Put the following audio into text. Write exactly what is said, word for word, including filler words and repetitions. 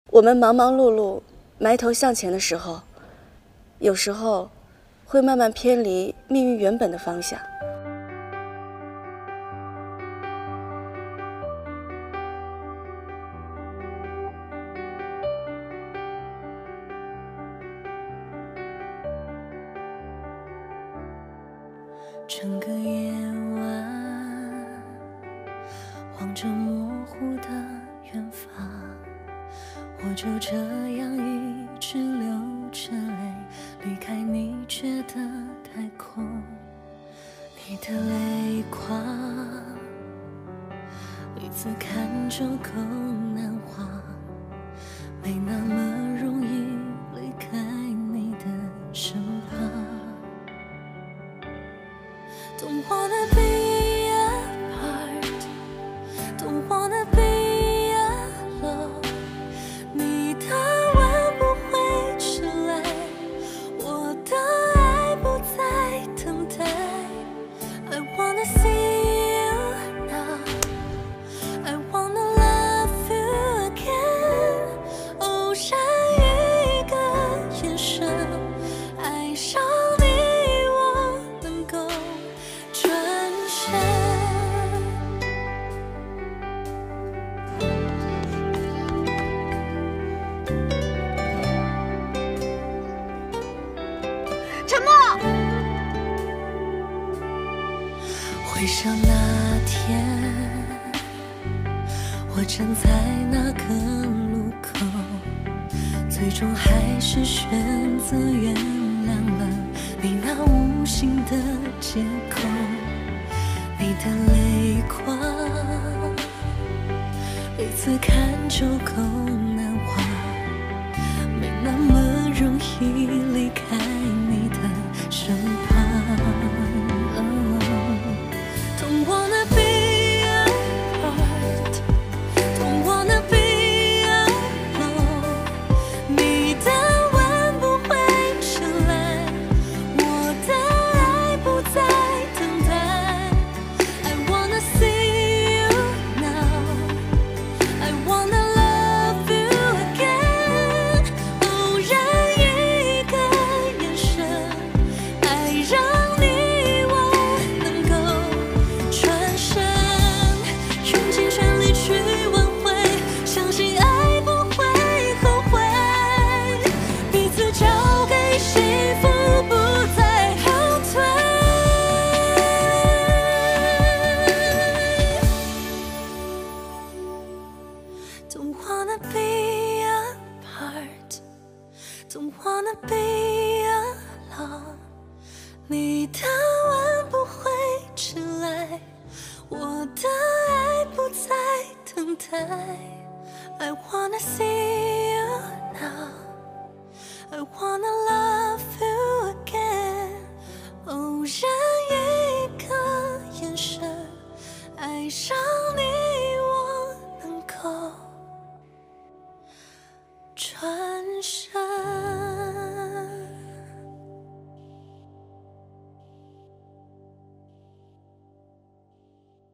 我们忙忙碌碌、埋头向前的时候，有时候会慢慢偏离命运原本的方向。 整个夜晚，望着模糊的远方，我就这样一直流着泪，离开你觉得太空。你的泪光，一次看就够难忘，没那么容易离开你的身旁。Don't wanna be apart, don't wanna be alone. 你的吻不会迟来，我的爱不再等待。I wanna see you now, I wanna love you again. 偶然一个眼神，爱上你，我能够转身。 沉默。 回想那天，我站在那个路口，最终还是选择原谅了你那无心的借口。你的泪光，一次看就够难忘，没那么容易离开你的身旁。Don't wanna be apart, don't wanna be alone. 你的吻不会迟来，我的爱不再等待。I wanna see you now, I wanna love you again. 偶然一个眼神，爱让你我能够转身，用尽全力去挽回，相信爱不会后悔，彼此交给幸福，不再后退。Don't wanna be apart, don't wanna be alone. 你的吻不会迟来，我的爱不再等待。I wanna see you now, I wanna love you again. 偶然一个眼神，爱上你，我能够转身。